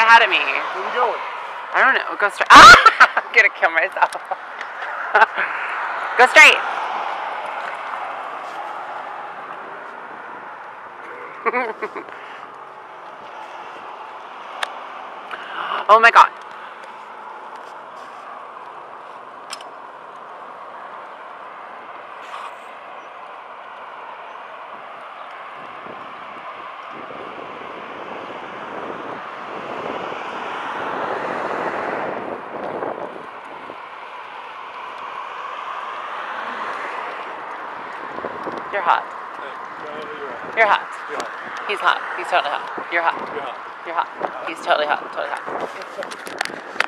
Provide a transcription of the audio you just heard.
ahead of me. Where are we going? I don't know. Go straight. Ah! I'm gonna kill myself. Go straight. Oh my god. You're hot. You're hot. He's hot. He's totally hot. You're hot. You're hot. He's totally hot. Totally hot.